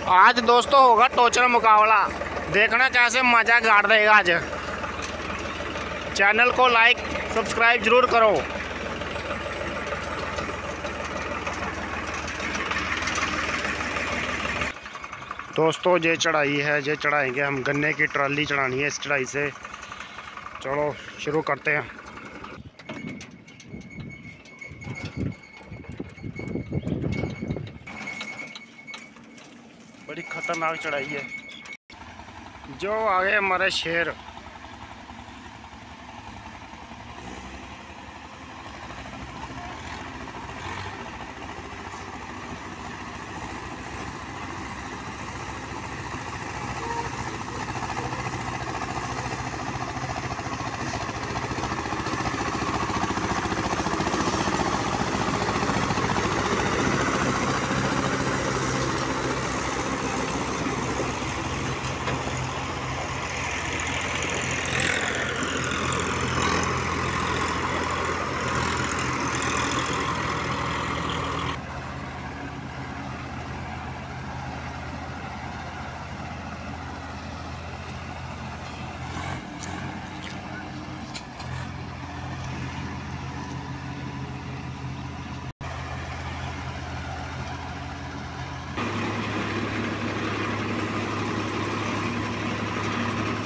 आज दोस्तों होगा टोचर मुकाबला, देखना कैसे मजा गाड़ देगा आज। चैनल को लाइक सब्सक्राइब जरूर करो। दोस्तों ये चढ़ाई है, ये चढ़ाएंगे हम, गन्ने की ट्राली चढ़ानी है इस चढ़ाई से। चलो शुरू करते हैं। बड़ी खतरनाक चढ़ाई है। जो आगे हमारे शेर।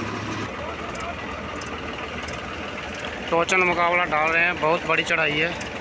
टोचन मुकाबला डाल रहे हैं, बहुत बड़ी चढ़ाई है।